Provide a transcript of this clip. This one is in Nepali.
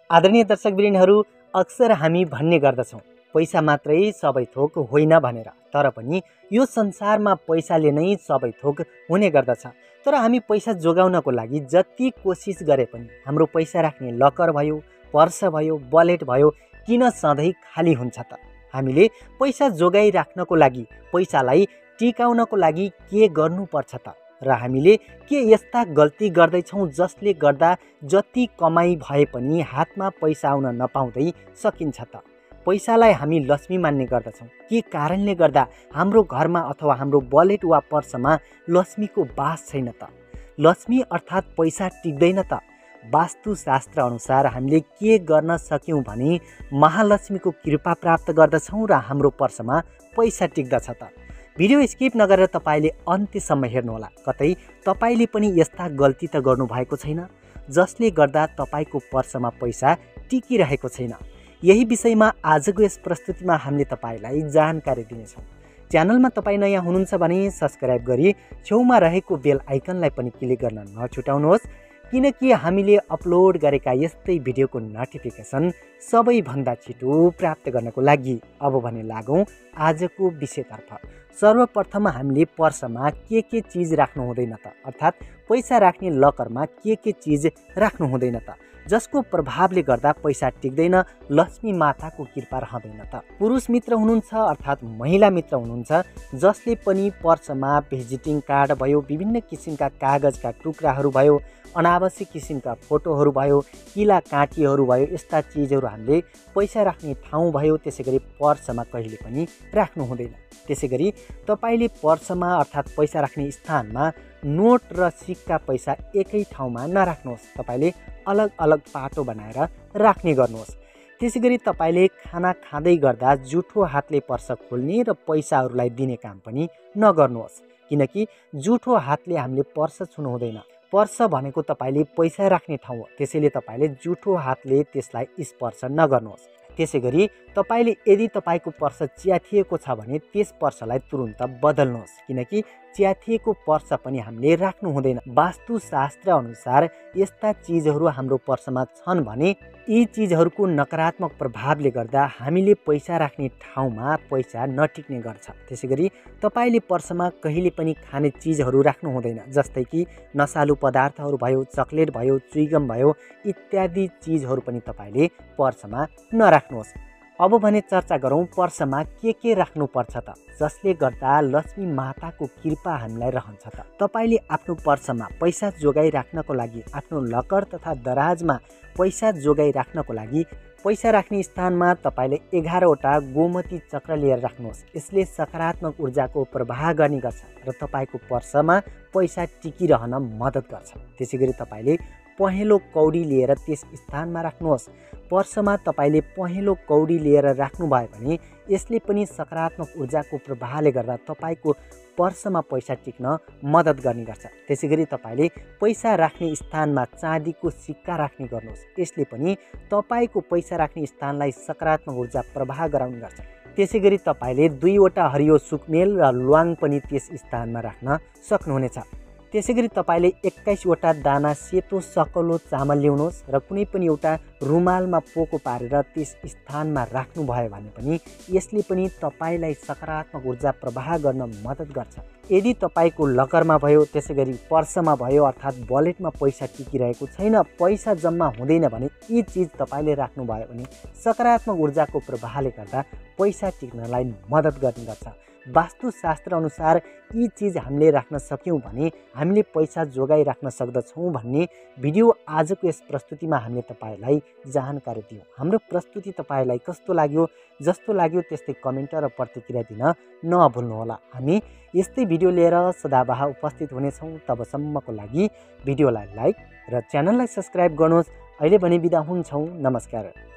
आदरणीय दर्शकवृन्दहरू, अक्सर हामी भन्ने गर्दछौँ पैसा मात्रै सबै थोक होइन भनेर। तर पनि यो संसारमा पैसाले नै सबै थोक हुने गर्दछ। तर हामी पैसा जोगाउनको लागि जति कोसिस गरे पनि हाम्रो पैसा राख्ने लकर भयो, पर्स भयो, वालेट भयो, किन सधैँ खाली हुन्छ त? हामीले पैसा जोगाइराख्नको लागि, पैसालाई टिकाउनको लागि के गर्नुपर्छ त? र हामीले के यस्ता गल्ती गर्दैछौँ जसले गर्दा जति कमाई भए पनि हातमा पैसा आउन नपाउँदै सकिन्छ त? पैसालाई हामी लक्ष्मी मान्ने गर्दछौँ। के कारणले गर्दा हाम्रो घरमा अथवा हाम्रो वालेट वा पर्समा लक्ष्मीको बास छैन त? लक्ष्मी अर्थात् पैसा टिक्दैन त? वास्तुशास्त्र अनुसार हामीले के गर्न सक्यौँ भने महालक्ष्मीको कृपा प्राप्त गर्दछौँ र हाम्रो पर्समा पैसा टिक्दछ त? भिडियो स्किप नगरेर तपाईले अन्त्यसम्म हेर्नुहोला। कतै तपाईले पनि यस्ता गल्ती त गर्नुभएको छैन जसले गर्दा तपाईको पर्समा पैसा टिकिरहेको छैन? यही विषयमा आजको यस प्रस्तुतिमा हामीले तपाईलाई जानकारी दिनेछौँ। च्यानलमा तपाई नयाँ हुनुहुन्छ भने सब्स्क्राइब गरी छेउमा रहेको बेल आइकनलाई पनि क्लिक गर्न नछुटाउनुहोस्, किनकि हामीले अपलोड गरेका यस्तै भिडियोको नोटिफिकेसन सबैभन्दा छिटो प्राप्त गर्नको लागि। अब भने लागौँ आजको विषयतर्फ। सर्वप्रथम हामीले पर्समा के चिज राख्नु हुँदैन त? अर्थात् पैसा राख्ने लकरमा के चिज राख्नु हुँदैन त? जसको प्रभावले गर्दा पैसा टिक्दैन, लक्ष्मी माताको कृपा रहँदैन त? पुरुष मित्र हुनुहुन्छ अर्थात् महिला मित्र हुनुहुन्छ जसले पनि पर्समा भिजिटिङ कार्ड भयो, विभिन्न किसिमका कागजका टुक्राहरू भयो, अनावश्यक किसिमका फोटोहरू भयो, किला काँटीहरू भयो, यस्ता चिजहरू हामीले पैसा राख्ने ठाउँ भयो त्यसै गरी पर्समा कहिले पनि राख्नु हुँदैन। त्यसै गरी तपाईले पर्समा अर्थात् पैसा राख्ने स्थानमा नोट र सिक्का पैसा एकै ठाउँमा नराख्नुहोस्। तपाईले अलग अलग पाटो बनाएर राख्ने गर्नुहोस्। त्यसै गरी तपाईले खाना खाँदै गर्दा जुठो हातले पर्स खोल्ने र पैसाहरूलाई दिने काम पनि नगर्नुहोस्, किनकि जुठो हातले हामीले पर्स छुनु हुँदैन। पर्स भनेको तपाईले पैसा राख्ने ठाउँ हो, त्यसैले तपाईले जुठो हातले त्यसलाई स्पर्श नगर्नुहोस्। त्यसै गरी तपाईले यदि तपाईको पर्स च्यातिएको छ भने त्यस पर्सलाई तुरुन्त बदल्नुहोस्, किनकि च्यातिएको पर्स पनि हामीले राख्नु हुँदैन। वास्तुशास्त्र अनुसार यस्ता चिजहरू हाम्रो पर्समा छन् भने यी चिजहरूको नकारात्मक प्रभावले गर्दा हामीले पैसा राख्ने ठाउँमा पैसा नटिक्ने गर्छ। त्यसै गरी तपाईले पर्समा कहिले पनि खाने चिजहरू राख्नु हुँदैन, जस्तै कि नसालु पदार्थहरू भयो, चकलेट भयो, च्युइगम भयो, इत्यादि चिजहरू पनि तपाईले पर्समा नराख्नुहोस्। अब भने चर्चा गरौँ पर्समा के राख्नुपर्छ त जसले गर्दा लक्ष्मी माताको कृपा हामीलाई रहन्छ त? तपाईले आफ्नो पर्समा पैसा जोगाइराख्नको लागि, आफ्नो लकर तथा दराजमा पैसा जोगाइराख्नको लागि पैसा राख्ने स्थानमा तपाईले 11वटा गोमती चक्र लिएर राख्नुहोस्। यसले सकारात्मक ऊर्जाको प्रवाह गर्ने गर्छ र तपाईको पर्समा पैसा टिकिरहन मद्दत गर्छ। त्यसै गरी तपाईले पहेँलो कौडी लिएर त्यस स्थानमा राख्नुहोस्। पर्समा तपाईले पहेँलो कौडी लिएर राख्नुभयो भने यसले पनि सकारात्मक ऊर्जाको प्रभावले गर्दा तपाईको पर्समा पैसा टिक्न मद्दत गर्ने गर्छ। त्यसै गरी तपाईले पैसा राख्ने स्थानमा चाँदीको सिक्का राख्ने गर्नुहोस्। यसले पनि तपाईको पैसा राख्ने स्थानलाई सकारात्मक ऊर्जा प्रवाह गराउने गर्छ। त्यसै गरी तपाईले 2वटा हरियो सुकमेल र ल्वाङ पनि त्यस स्थानमा राख्न सक्नुहुनेछ। त्यसै गरी तपाईले 21वटा दाना सेतो सकलो चामल ल्याउनुहोस् र कुनै पनि एउटा रुमालमा पोको पारेर त्यस स्थानमा राख्नुभयो भने पनि यसले पनि तपाईलाई सकारात्मक ऊर्जा प्रवाह गर्न मद्दत गर्छ। यदि तपाईको लकरमा भयो, त्यसै गरी पर्समा भयो अर्थात् वालेटमा पैसा टिकिरहेको छैन, पैसा जम्मा हुँदैन भने यी चिज तपाईले राख्नुभयो भने सकारात्मक ऊर्जाको प्रभावले गर्दा पैसा टिक्नलाई मद्दत गर्ने गर्छ। वास्तुशास्त्र अनुसार यी चिज हामीले राख्न सक्यौँ भने हामीले पैसा जोगाइराख्न सक्दछौँ भन्ने भिडियो आजको यस प्रस्तुतिमा हामीले तपाईलाई जानकारी दियौँ। हाम्रो प्रस्तुति तपाईलाई कस्तो लाग्यो? जस्तो लाग्यो त्यस्तै कमेन्ट र प्रतिक्रिया दिन नभुल्नुहोला। हामी यस्तै भिडियो लिएर सदाबाह उपस्थित हुनेछौँ। तबसम्मको लागि भिडियोलाई लाइक र च्यानललाई सब्स्क्राइब गर्नुहोस्। अहिले भने बिदा हुन्छौँ। नमस्कार।